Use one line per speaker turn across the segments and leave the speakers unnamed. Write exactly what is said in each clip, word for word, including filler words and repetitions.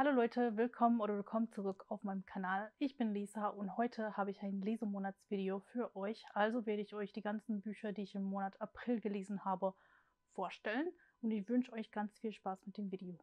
Hallo Leute, willkommen oder willkommen zurück auf meinem Kanal. Ich bin Lisa und heute habe ich ein Lesemonatsvideo für euch. Also werde ich euch die ganzen Bücher, die ich im Monat April gelesen habe, vorstellen. Und ich wünsche euch ganz viel Spaß mit dem Video.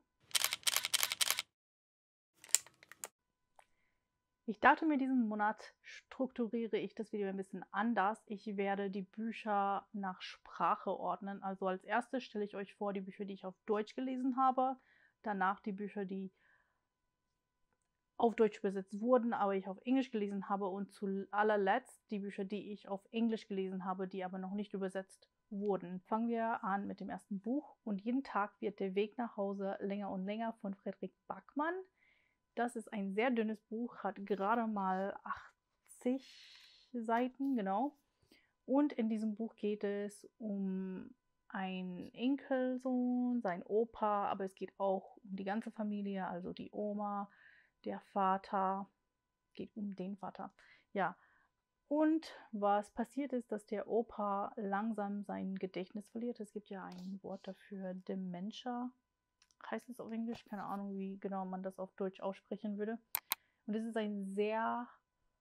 Ich dachte mir, diesen Monat strukturiere ich das Video ein bisschen anders. Ich werde die Bücher nach Sprache ordnen. Also als erstes stelle ich euch vor die Bücher, die ich auf Deutsch gelesen habe. Danach die Bücher, die auf Deutsch übersetzt wurden, aber ich auf Englisch gelesen habe, und zu allerletzt die Bücher, die ich auf Englisch gelesen habe, die aber noch nicht übersetzt wurden. Fangen wir an mit dem ersten Buch. Und jeden Tag wird der Weg nach Hause länger und länger von Fredrik Backman. Das ist ein sehr dünnes Buch, hat gerade mal achtzig Seiten, genau. Und in diesem Buch geht es um einen Enkelsohn, sein Opa, aber es geht auch um die ganze Familie, also die Oma, der Vater, geht um den Vater, ja. Und was passiert ist, dass der Opa langsam sein Gedächtnis verliert. Es gibt ja ein Wort dafür, Dementia, heißt es auf Englisch. Keine Ahnung, wie genau man das auf Deutsch aussprechen würde. Und es ist ein sehr,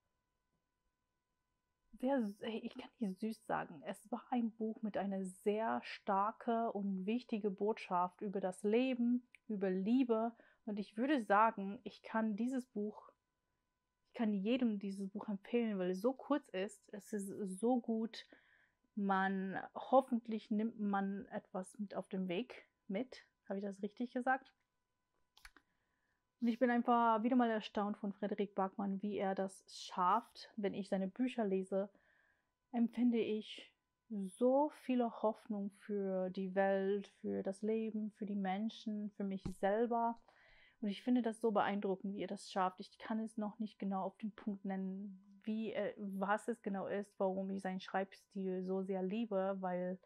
sehr, ich kann nicht süß sagen, es war ein Buch mit einer sehr starke und wichtige Botschaft über das Leben, über Liebe. Und ich würde sagen, ich kann dieses Buch Ich kann jedem dieses Buch empfehlen, weil es so kurz ist. Es ist so gut. Man, hoffentlich nimmt man etwas mit auf dem Weg mit. Habe ich das richtig gesagt? Und ich bin einfach wieder mal erstaunt von Fredrik Backman, wie er das schafft. Wenn ich seine Bücher lese, empfinde ich so viele Hoffnung für die Welt, für das Leben, für die Menschen, für mich selber. Und ich finde das so beeindruckend, wie er das schafft. Ich kann es noch nicht genau auf den Punkt nennen, wie er, was es genau ist, warum ich seinen Schreibstil so sehr liebe, weil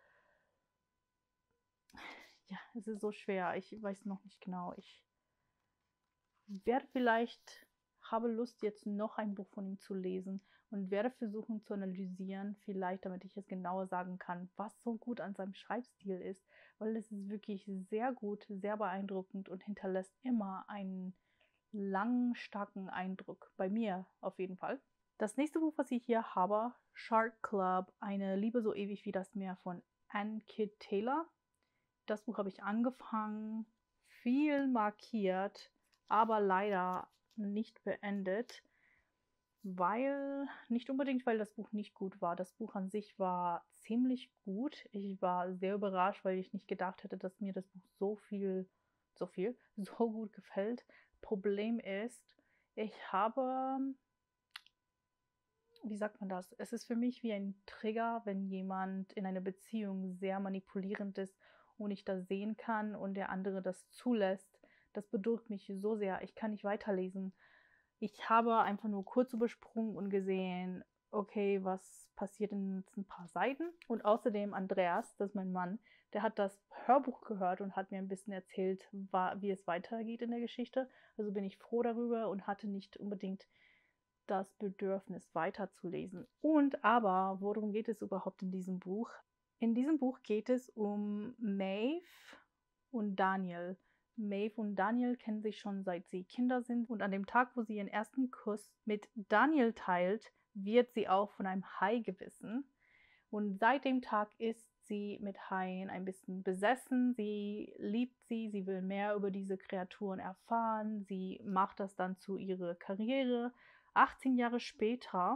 ja, es ist so schwer. Ich weiß noch nicht genau. Ich werde vielleicht, habe Lust, jetzt noch ein Buch von ihm zu lesen und werde versuchen zu analysieren, vielleicht, damit ich es genauer sagen kann, was so gut an seinem Schreibstil ist, weil es ist wirklich sehr gut, sehr beeindruckend und hinterlässt immer einen langen, starken Eindruck. Bei mir auf jeden Fall. Das nächste Buch, was ich hier habe, Shark Club, eine Liebe so ewig wie das Meer von Anne Kidd Taylor. Das Buch habe ich angefangen, viel markiert, aber leider nicht beendet, weil, nicht unbedingt, weil das Buch nicht gut war. Das Buch an sich war ziemlich gut. Ich war sehr überrascht, weil ich nicht gedacht hätte, dass mir das Buch so viel, so viel, so gut gefällt. Problem ist, ich habe, wie sagt man das? Es ist für mich wie ein Trigger, wenn jemand in einer Beziehung sehr manipulierend ist und ich das sehen kann und der andere das zulässt. Das bedrückt mich so sehr. Ich kann nicht weiterlesen. Ich habe einfach nur kurz übersprungen und gesehen, okay, was passiert in jetzt ein paar Seiten. Und außerdem Andreas, das ist mein Mann, der hat das Hörbuch gehört und hat mir ein bisschen erzählt, wie es weitergeht in der Geschichte. Also bin ich froh darüber und hatte nicht unbedingt das Bedürfnis weiterzulesen. Und aber, worum geht es überhaupt in diesem Buch? In diesem Buch geht es um Maeve und Daniel. Maeve und Daniel kennen sich schon seit sie Kinder sind, und an dem Tag, wo sie ihren ersten Kuss mit Daniel teilt, wird sie auch von einem Hai gebissen. Und seit dem Tag ist sie mit Haien ein bisschen besessen. Sie liebt sie, sie will mehr über diese Kreaturen erfahren. Sie macht das dann zu ihrer Karriere. achtzehn Jahre später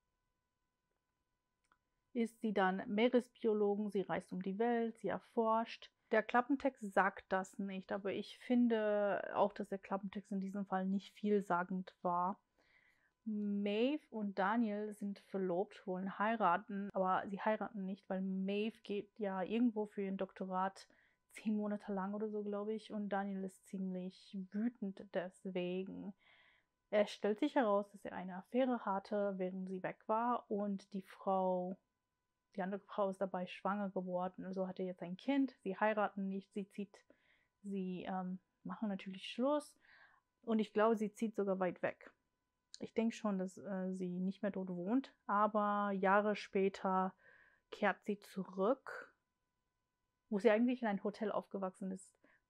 ist sie dann Meeresbiologin, sie reist um die Welt, sie erforscht. Der Klappentext sagt das nicht, aber ich finde auch, dass der Klappentext in diesem Fall nicht vielsagend war. Maeve und Daniel sind verlobt, wollen heiraten, aber sie heiraten nicht, weil Maeve geht ja irgendwo für ihren Doktorat zehn Monate lang oder so, glaube ich, und Daniel ist ziemlich wütend deswegen. Es stellt sich heraus, dass er eine Affäre hatte, während sie weg war, und die Frau, die andere Frau ist dabei schwanger geworden, also hat er jetzt ein Kind. Sie heiraten nicht, sie zieht, sie ähm, machen natürlich Schluss, und ich glaube, sie zieht sogar weit weg. Ich denke schon, dass äh, sie nicht mehr dort wohnt, aber Jahre später kehrt sie zurück, wo sie eigentlich in ein Hotel aufgewachsen ist,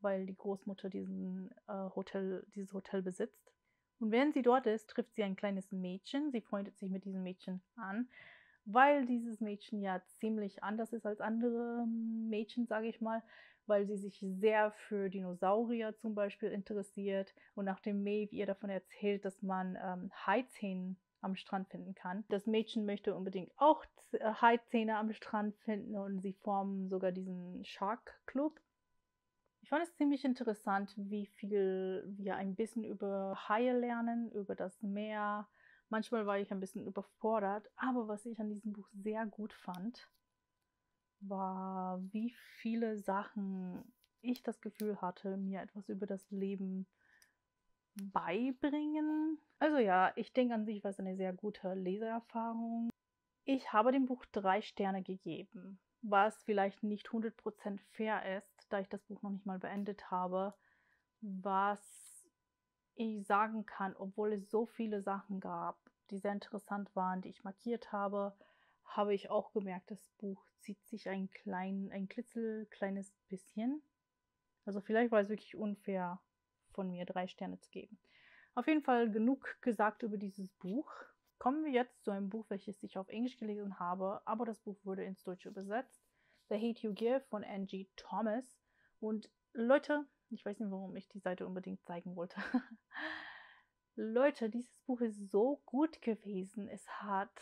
weil die Großmutter diesen, äh, Hotel dieses Hotel besitzt. Und während sie dort ist, trifft sie ein kleines Mädchen. Sie freundet sich mit diesem Mädchen an, weil dieses Mädchen ja ziemlich anders ist als andere Mädchen, sage ich mal, weil sie sich sehr für Dinosaurier zum Beispiel interessiert. Und nachdem Maeve ihr davon erzählt, dass man ähm, Haizähne am Strand finden kann. Das Mädchen möchte unbedingt auch Haizähne am Strand finden und sie formen sogar diesen Shark Club. Ich fand es ziemlich interessant, wie viel wir ein bisschen über Haie lernen, über das Meer. Manchmal war ich ein bisschen überfordert, aber was ich an diesem Buch sehr gut fand, war, wie viele Sachen ich das Gefühl hatte, mir etwas über das Leben beibringen. Also ja, ich denke, an sich war es eine sehr gute Leseerfahrung. Ich habe dem Buch drei Sterne gegeben, was vielleicht nicht hundert Prozent fair ist, da ich das Buch noch nicht mal beendet habe. Was ich sagen kann, obwohl es so viele Sachen gab, die sehr interessant waren, die ich markiert habe, habe ich auch gemerkt, das Buch zieht sich ein klein, ein klitzekleines bisschen. Also vielleicht war es wirklich unfair von mir, drei Sterne zu geben. Auf jeden Fall genug gesagt über dieses Buch. Kommen wir jetzt zu einem Buch, welches ich auf Englisch gelesen habe, aber das Buch wurde ins Deutsche übersetzt. The Hate You Give von Angie Thomas. Und Leute, ich weiß nicht, warum ich die Seite unbedingt zeigen wollte. Leute, dieses Buch ist so gut gewesen. Es hat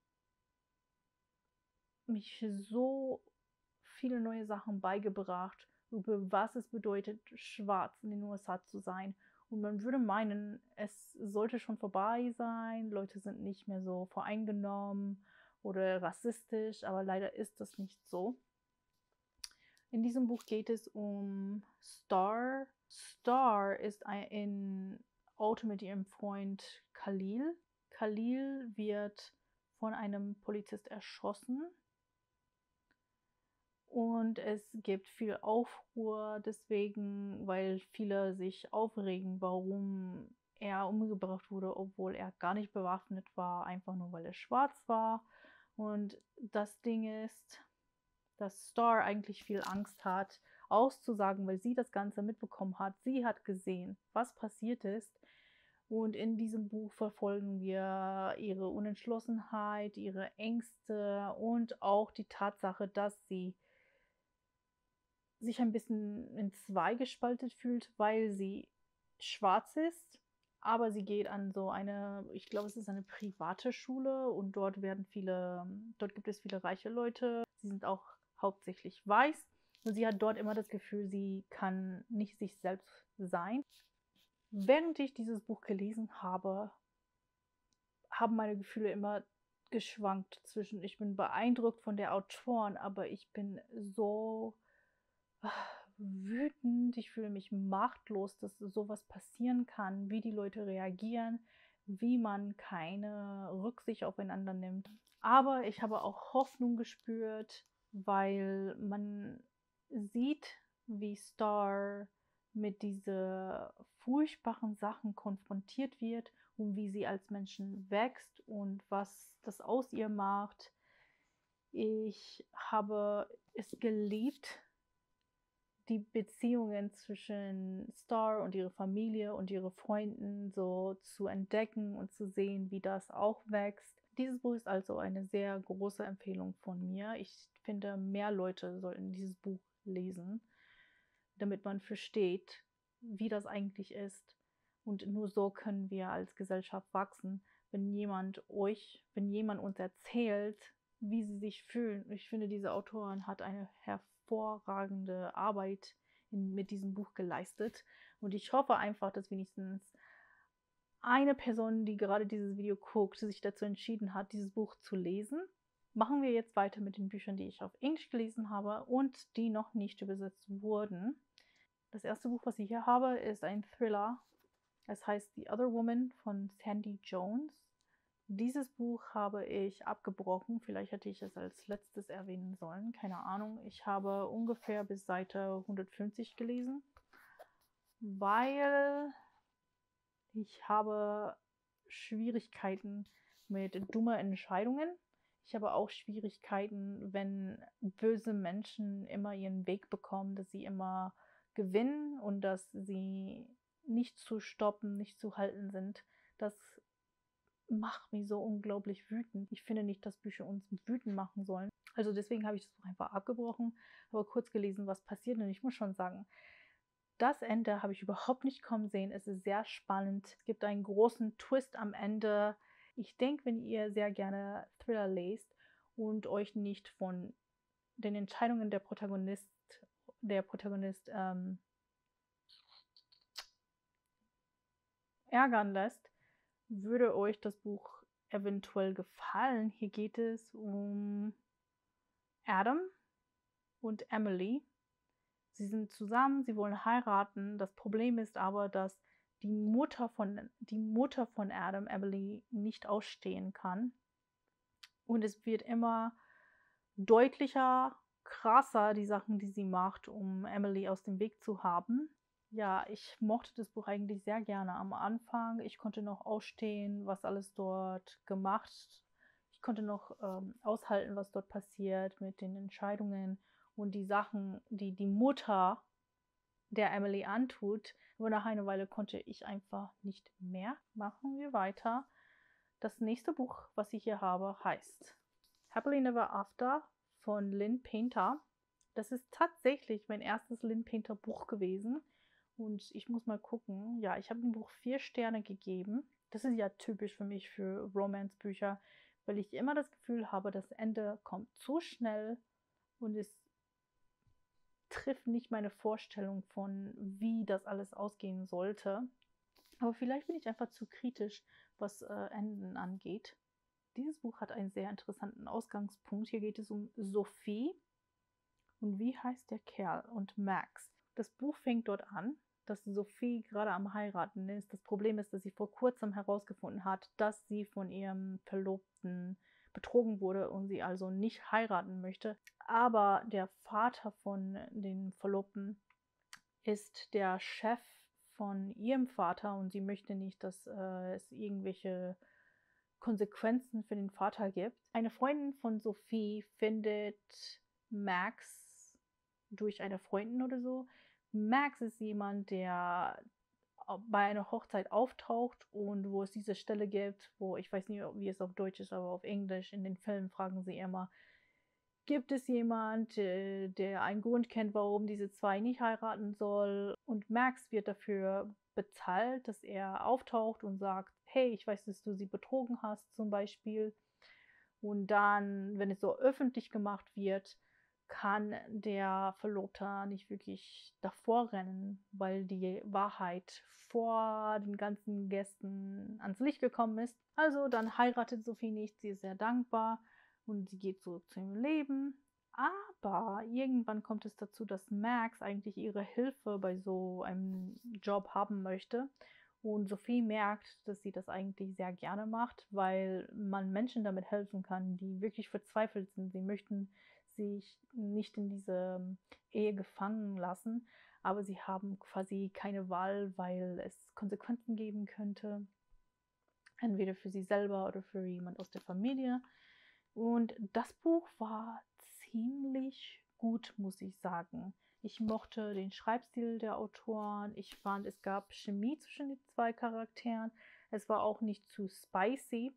mich so viele neue Sachen beigebracht, über was es bedeutet, schwarz in den U S A zu sein. Und man würde meinen, es sollte schon vorbei sein, Leute sind nicht mehr so voreingenommen oder rassistisch, aber leider ist das nicht so. In diesem Buch geht es um Star. Star ist ein, in Auto mit ihrem Freund Khalil. Khalil wird von einem Polizist erschossen. Und es gibt viel Aufruhr deswegen, weil viele sich aufregen, warum er umgebracht wurde, obwohl er gar nicht bewaffnet war, einfach nur weil er schwarz war. Und das Ding ist, dass Star eigentlich viel Angst hat, auszusagen, weil sie das Ganze mitbekommen hat. Sie hat gesehen, was passiert ist. Und in diesem Buch verfolgen wir ihre Unentschlossenheit, ihre Ängste und auch die Tatsache, dass sie sich ein bisschen in zwei gespaltet fühlt, weil sie schwarz ist, aber sie geht an so eine, ich glaube, es ist eine private Schule und dort werden viele, dort gibt es viele reiche Leute. Sie sind auch hauptsächlich weiß und sie hat dort immer das Gefühl, sie kann nicht sich selbst sein. Während ich dieses Buch gelesen habe, haben meine Gefühle immer geschwankt zwischen, ich bin beeindruckt von der Autorin, aber ich bin so wütend, ich fühle mich machtlos, dass sowas passieren kann, wie die Leute reagieren, wie man keine Rücksicht aufeinander nimmt. Aber ich habe auch Hoffnung gespürt, weil man sieht, wie Star mit diesen furchtbaren Sachen konfrontiert wird und wie sie als Menschen wächst und was das aus ihr macht. Ich habe es geliebt, die Beziehungen zwischen Star und ihrer Familie und ihre Freunden so zu entdecken und zu sehen, wie das auch wächst. Dieses Buch ist also eine sehr große Empfehlung von mir. Ich finde, mehr Leute sollten dieses Buch lesen, damit man versteht, wie das eigentlich ist. Und nur so können wir als Gesellschaft wachsen, wenn jemand euch, wenn jemand uns erzählt, wie sie sich fühlen. Ich finde, diese Autorin hat eine hervorragende Arbeit in, mit diesem Buch geleistet. Und ich hoffe einfach, dass wenigstens eine Person, die gerade dieses Video guckt, sich dazu entschieden hat, dieses Buch zu lesen. Machen wir jetzt weiter mit den Büchern, die ich auf Englisch gelesen habe und die noch nicht übersetzt wurden. Das erste Buch, was ich hier habe, ist ein Thriller. Es heißt The Other Woman von Sandy Jones. Dieses Buch habe ich abgebrochen. Vielleicht hätte ich es als letztes erwähnen sollen. Keine Ahnung. Ich habe ungefähr bis Seite hundertfünfzig gelesen, weil ich habe Schwierigkeiten mit dummen Entscheidungen. Ich habe auch Schwierigkeiten, wenn böse Menschen immer ihren Weg bekommen, dass sie immer gewinnen und dass sie nicht zu stoppen, nicht zu halten sind. Das macht mich so unglaublich wütend. Ich finde nicht, dass Bücher uns wütend machen sollen. Also deswegen habe ich das Buch einfach abgebrochen, aber kurz gelesen, was passiert. Und ich muss schon sagen, das Ende habe ich überhaupt nicht kommen sehen. Es ist sehr spannend. Es gibt einen großen Twist am Ende. Ich denke, wenn ihr sehr gerne Thriller lest und euch nicht von den Entscheidungen der Protagonist, der Protagonist ähm, ärgern lässt, würde euch das Buch eventuell gefallen. Hier geht es um Adam und Emily. Sie sind zusammen, sie wollen heiraten. Das Problem ist aber, dass die Mutter von, die Mutter von Adam, Emily, nicht ausstehen kann. Und es wird immer deutlicher, krasser, die Sachen, die sie macht, um Emily aus dem Weg zu haben. Ja, ich mochte das Buch eigentlich sehr gerne am Anfang. Ich konnte noch ausstehen, was alles dort gemacht. Ich konnte noch ähm, aushalten, was dort passiert mit den Entscheidungen und die Sachen, die die Mutter der Emily antut. Aber nach einer Weile konnte ich einfach nicht mehr. Machen wir weiter. Das nächste Buch, was ich hier habe, heißt Happily Never After von Lynn Painter. Das ist tatsächlich mein erstes Lynn Painter Buch gewesen. Und ich muss mal gucken. Ja, ich habe dem Buch vier Sterne gegeben. Das ist ja typisch für mich für Romance-Bücher, weil ich immer das Gefühl habe, das Ende kommt zu schnell und es trifft nicht meine Vorstellung von, wie das alles ausgehen sollte. Aber vielleicht bin ich einfach zu kritisch, was äh, Enden angeht. Dieses Buch hat einen sehr interessanten Ausgangspunkt. Hier geht es um Sophie und wie heißt der Kerl und Max. Das Buch fängt dort an, dass Sophie gerade am Heiraten ist. Das Problem ist, dass sie vor kurzem herausgefunden hat, dass sie von ihrem Verlobten betrogen wurde und sie also nicht heiraten möchte. Aber der Vater von den Verlobten ist der Chef von ihrem Vater und sie möchte nicht, dass äh, es irgendwelche Konsequenzen für den Vater gibt. Eine Freundin von Sophie findet Max durch eine Freundin oder so. Max ist jemand, der bei einer Hochzeit auftaucht und wo es diese Stelle gibt, wo ich weiß nicht, wie es auf Deutsch ist, aber auf Englisch in den Filmen fragen sie immer, gibt es jemand, der einen Grund kennt, warum diese zwei nicht heiraten soll? Und Max wird dafür bezahlt, dass er auftaucht und sagt, hey, ich weiß, dass du sie betrogen hast zum Beispiel. Und dann, wenn es so öffentlich gemacht wird, kann der Verlobte nicht wirklich davor rennen, weil die Wahrheit vor den ganzen Gästen ans Licht gekommen ist. Also dann heiratet Sophie nicht, sie ist sehr dankbar und sie geht zurück zu ihrem Leben. Aber irgendwann kommt es dazu, dass Max eigentlich ihre Hilfe bei so einem Job haben möchte. Und Sophie merkt, dass sie das eigentlich sehr gerne macht, weil man Menschen damit helfen kann, die wirklich verzweifelt sind. Sie möchten sich nicht in diese Ehe gefangen lassen, aber sie haben quasi keine Wahl, weil es Konsequenzen geben könnte. Entweder für sie selber oder für jemand aus der Familie. Und das Buch war ziemlich gut, muss ich sagen. Ich mochte den Schreibstil der Autoren. Ich fand, es gab Chemie zwischen den zwei Charakteren. Es war auch nicht zu spicy,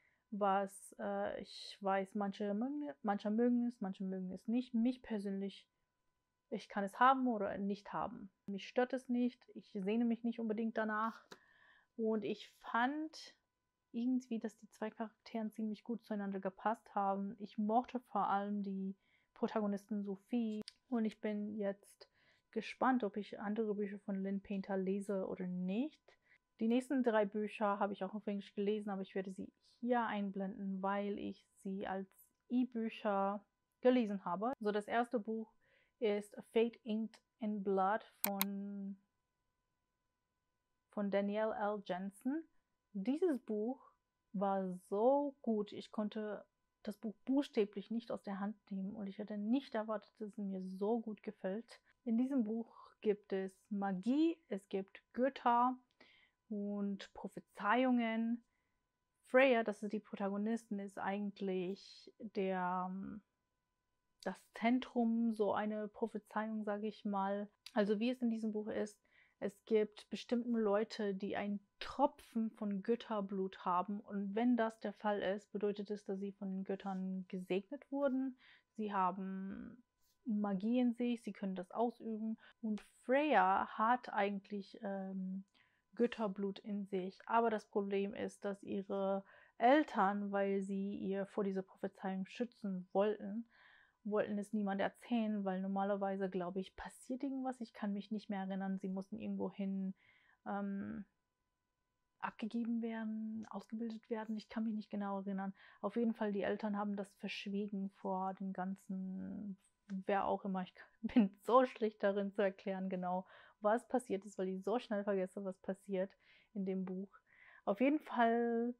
was äh, ich weiß, manche mögen, manche mögen es, manche mögen es nicht. Mich persönlich, ich kann es haben oder nicht haben. Mich stört es nicht. Ich sehne mich nicht unbedingt danach. Und ich fand irgendwie, dass die zwei Charakteren ziemlich gut zueinander gepasst haben. Ich mochte vor allem die Protagonistin Sophie und ich bin jetzt gespannt, ob ich andere Bücher von Lynn Painter lese oder nicht. Die nächsten drei Bücher habe ich auch auf Englisch gelesen, aber ich werde sie hier einblenden, weil ich sie als E-Bücher gelesen habe. So, das erste Buch ist Fate Inked in Blood von, von Danielle L. Jensen. Dieses Buch war so gut, ich konnte das Buch buchstäblich nicht aus der Hand nehmen und ich hätte nicht erwartet, dass es mir so gut gefällt. In diesem Buch gibt es Magie, es gibt Götter und Prophezeiungen. Freya, das ist die Protagonistin, ist eigentlich der, das Zentrum, so eine Prophezeiung, sage ich mal. Also wie es in diesem Buch ist, es gibt bestimmte Leute, die einen Tropfen von Götterblut haben. Und wenn das der Fall ist, bedeutet es, dass sie von den Göttern gesegnet wurden. Sie haben Magie in sich, sie können das ausüben. Und Freya hat eigentlich ähm, Götterblut in sich. Aber das Problem ist, dass ihre Eltern, weil sie ihr vor dieser Prophezeiung schützen wollten, wollten es niemand erzählen, weil normalerweise, glaube ich, passiert irgendwas. Ich kann mich nicht mehr erinnern. Sie mussten irgendwohin ähm, abgegeben werden, ausgebildet werden. Ich kann mich nicht genau erinnern. Auf jeden Fall, die Eltern haben das verschwiegen vor den ganzen, wer auch immer. Ich bin so schlecht darin zu erklären genau, was passiert ist, weil ich so schnell vergesse, was passiert in dem Buch. Auf jeden Fall,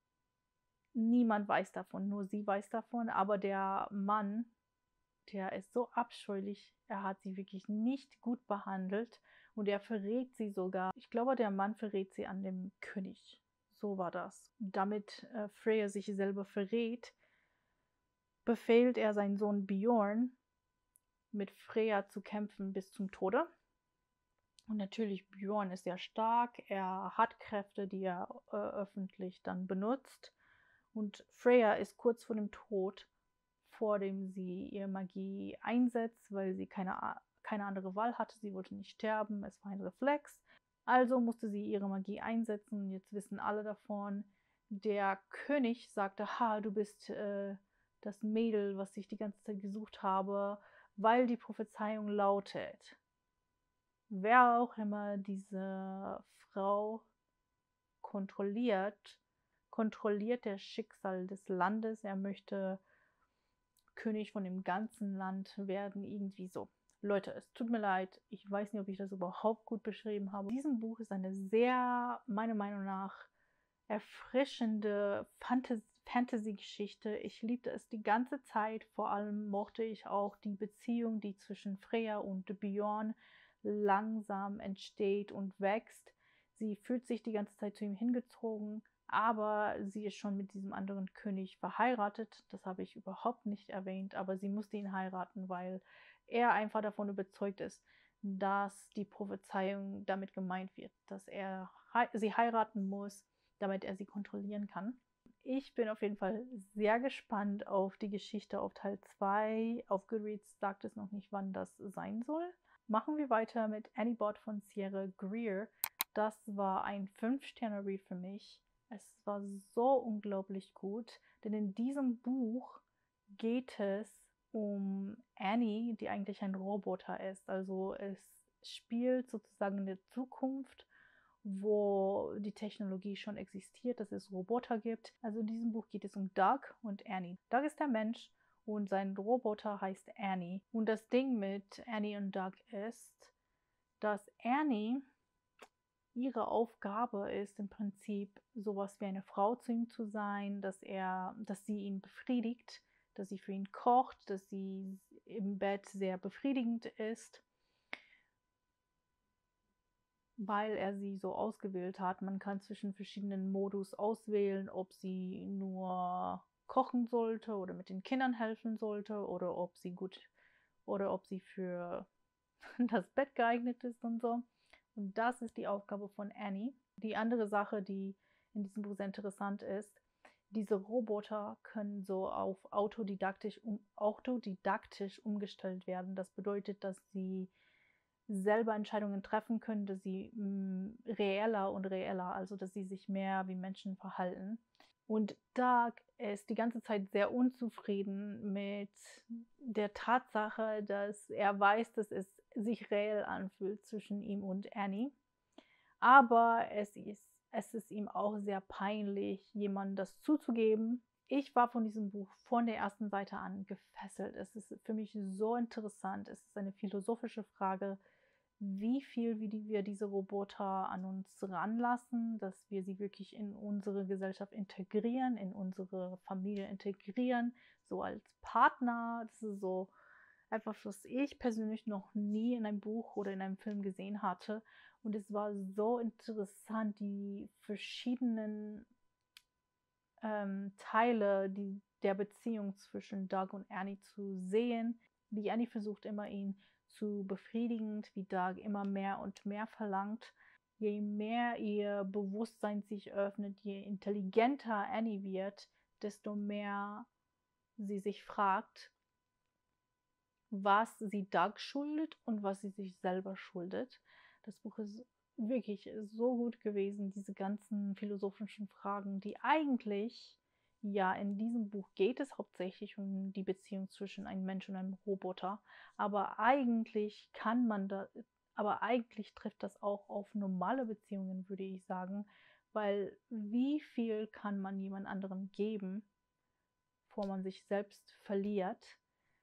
niemand weiß davon, nur sie weiß davon, aber der Mann, der ist so abscheulich, er hat sie wirklich nicht gut behandelt und er verrät sie sogar. Ich glaube, der Mann verrät sie an dem König. So war das. Damit äh, Freya sich selber verrät, befehlt er seinen Sohn Bjorn, mit Freya zu kämpfen bis zum Tode. Und natürlich, Bjorn ist sehr stark, er hat Kräfte, die er äh, öffentlich dann benutzt. Und Freya ist kurz vor dem Tod, vor dem sie ihre Magie einsetzt, weil sie keine, keine andere Wahl hatte. Sie wollte nicht sterben, es war ein Reflex. Also musste sie ihre Magie einsetzen. Jetzt wissen alle davon. Der König sagte, ha, du bist äh, das Mädel, was ich die ganze Zeit gesucht habe, weil die Prophezeiung lautet: Wer auch immer diese Frau kontrolliert, kontrolliert das Schicksal des Landes. Er möchte König von dem ganzen Land werden, irgendwie so. Leute, es tut mir leid, ich weiß nicht, ob ich das überhaupt gut beschrieben habe. Diesem Buch ist eine sehr, meiner Meinung nach, erfrischende Fantas- Fantasy-Geschichte. Ich liebte es die ganze Zeit. Vor allem mochte ich auch die Beziehung, die zwischen Freya und Bjorn langsam entsteht und wächst. Sie fühlt sich die ganze Zeit zu ihm hingezogen, aber sie ist schon mit diesem anderen König verheiratet. Das habe ich überhaupt nicht erwähnt, aber sie musste ihn heiraten, weil er einfach davon überzeugt ist, dass die Prophezeiung damit gemeint wird, dass er sie heiraten muss, damit er sie kontrollieren kann. Ich bin auf jeden Fall sehr gespannt auf die Geschichte, auf Teil zwei. Auf Goodreads sagt es noch nicht, wann das sein soll. Machen wir weiter mit Annie Bot von Sierra Greer. Das war ein fünf Sterne Read für mich. Es war so unglaublich gut, denn in diesem Buch geht es um Annie, die eigentlich ein Roboter ist. Also es spielt sozusagen in der Zukunft, wo die Technologie schon existiert, dass es Roboter gibt. Also in diesem Buch geht es um Doug und Annie. Doug ist der Mensch und sein Roboter heißt Annie. Und das Ding mit Annie und Doug ist, dass Annie, ihre Aufgabe ist im Prinzip sowas wie eine Frau zu ihm zu sein, dass er, dass sie ihn befriedigt, dass sie für ihn kocht, dass sie im Bett sehr befriedigend ist, weil er sie so ausgewählt hat. Man kann zwischen verschiedenen Modus auswählen, ob sie nur kochen sollte oder mit den Kindern helfen sollte oder ob sie gut oder ob sie für das Bett geeignet ist und so. Und das ist die Aufgabe von Annie. Die andere Sache, die in diesem Buch sehr interessant ist, diese Roboter können so auf autodidaktisch, um, autodidaktisch umgestellt werden. Das bedeutet, dass sie selber Entscheidungen treffen können, dass sie mh, reeller und reeller, also dass sie sich mehr wie Menschen verhalten. Und Doug ist die ganze Zeit sehr unzufrieden mit der Tatsache, dass er weiß, dass es sich reell anfühlt zwischen ihm und Annie. Aber es ist, es ist ihm auch sehr peinlich, jemandem das zuzugeben. Ich war von diesem Buch von der ersten Seite an gefesselt. Es ist für mich so interessant. Es ist eine philosophische Frage, wie viel wir diese Roboter an uns ranlassen, dass wir sie wirklich in unsere Gesellschaft integrieren, in unsere Familie integrieren, so als Partner. Das ist so etwas, was ich persönlich noch nie in einem Buch oder in einem Film gesehen hatte. Und es war so interessant, die verschiedenen ähm, Teile die, der Beziehung zwischen Doug und Annie zu sehen, wie Annie versucht immer ihn zu befriedigen, wie Doug immer mehr und mehr verlangt. Je mehr ihr Bewusstsein sich öffnet, je intelligenter Annie wird, desto mehr sie sich fragt, was sie Doug schuldet und was sie sich selber schuldet. Das Buch ist wirklich so gut gewesen, diese ganzen philosophischen Fragen, die eigentlich, ja, in diesem Buch geht es hauptsächlich um die Beziehung zwischen einem Mensch und einem Roboter, aber eigentlich kann man da, aber eigentlich trifft das auch auf normale Beziehungen, würde ich sagen, weil wie viel kann man jemand anderem geben, bevor man sich selbst verliert?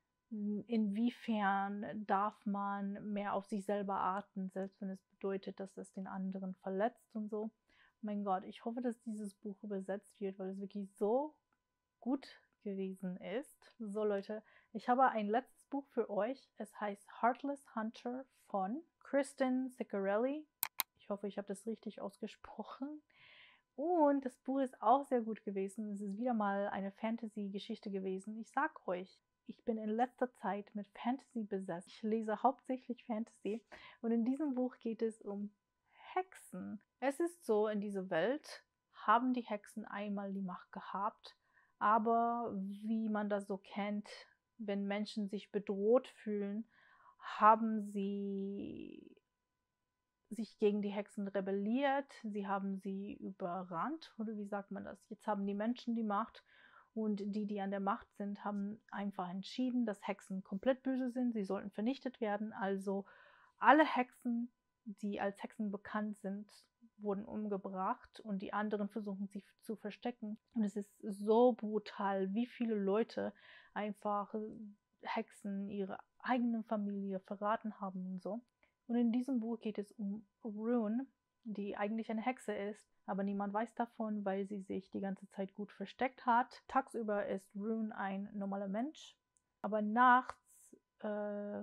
Inwiefern darf man mehr auf sich selber achten, selbst wenn es bedeutet, dass es den anderen verletzt und so. Mein Gott, ich hoffe, dass dieses Buch übersetzt wird, weil es wirklich so gut gewesen ist. So Leute, ich habe ein letztes Buch für euch. Es heißt Heartless Hunter von Kristen Ciccarelli. Ich hoffe, ich habe das richtig ausgesprochen. Und das Buch ist auch sehr gut gewesen. Es ist wieder mal eine Fantasy-Geschichte gewesen. Ich sag euch, ich bin in letzter Zeit mit Fantasy besessen. Ich lese hauptsächlich Fantasy. Und in diesem Buch geht es um Hexen. Es ist so, in dieser Welt haben die Hexen einmal die Macht gehabt. Aber wie man das so kennt, wenn Menschen sich bedroht fühlen, haben sie sich gegen die Hexen rebelliert, sie haben sie überrannt, oder wie sagt man das? Jetzt haben die Menschen die Macht und die, die an der Macht sind, haben einfach entschieden, dass Hexen komplett böse sind, sie sollten vernichtet werden. Also alle Hexen, die als Hexen bekannt sind, wurden umgebracht und die anderen versuchen sich zu verstecken. Und es ist so brutal, wie viele Leute einfach Hexen ihre eigene Familie verraten haben und so. Und in diesem Buch geht es um Rune, die eigentlich eine Hexe ist, aber niemand weiß davon, weil sie sich die ganze Zeit gut versteckt hat. Tagsüber ist Rune ein normaler Mensch, aber nachts, äh,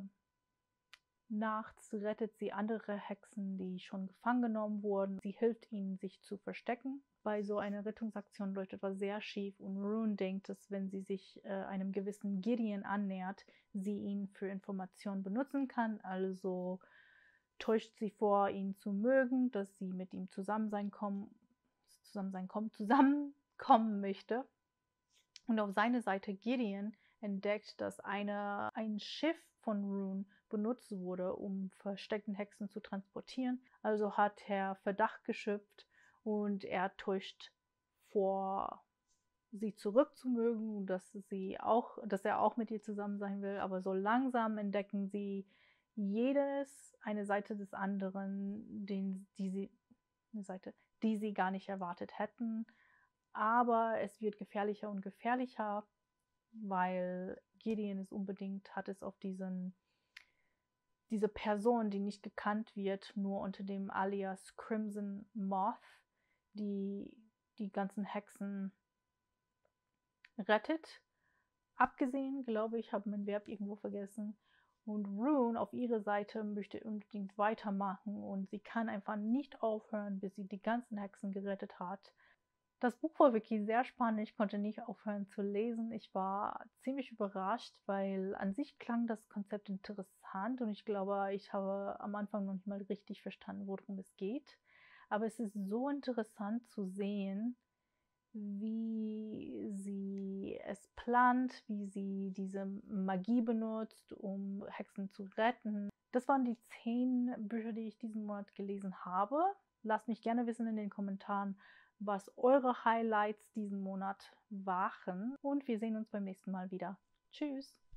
nachts rettet sie andere Hexen, die schon gefangen genommen wurden. Sie hilft ihnen, sich zu verstecken. Bei so einer Rettungsaktion läuft etwas sehr schief und Rune denkt, dass wenn sie sich äh, einem gewissen Gideon annähert, sie ihn für Informationen benutzen kann, also täuscht sie vor, ihn zu mögen, dass sie mit ihm zusammen sein kommen, zusammen sein kommen, zusammenkommen möchte. Und auf seine Seite Gideon entdeckt, dass eine, ein Schiff von Rune benutzt wurde, um versteckten Hexen zu transportieren. Also hat er Verdacht geschöpft und er täuscht vor, sie zurückzumögen und dass sie auch, dass er auch mit ihr zusammen sein will. Aber so langsam entdecken sie jedes eine Seite des anderen, den, die sie, eine Seite, die sie gar nicht erwartet hätten. Aber es wird gefährlicher und gefährlicher, weil Gideon es unbedingt hat es auf diesen, diese Person, die nicht gekannt wird, nur unter dem Alias Crimson Moth, die die ganzen Hexen rettet. Abgesehen, glaube ich, habe mein Verb irgendwo vergessen. Und Rune auf ihrer Seite möchte unbedingt weitermachen und sie kann einfach nicht aufhören, bis sie die ganzen Hexen gerettet hat. Das Buch war wirklich sehr spannend. Ich konnte nicht aufhören zu lesen. Ich war ziemlich überrascht, weil an sich klang das Konzept interessant und ich glaube, ich habe am Anfang noch nicht mal richtig verstanden, worum es geht. Aber es ist so interessant zu sehen, wie sie es plant, wie sie diese Magie benutzt, um Hexen zu retten. Das waren die zehn Bücher, die ich diesen Monat gelesen habe. Lasst mich gerne wissen in den Kommentaren, was eure Highlights diesen Monat waren. Und wir sehen uns beim nächsten Mal wieder. Tschüss!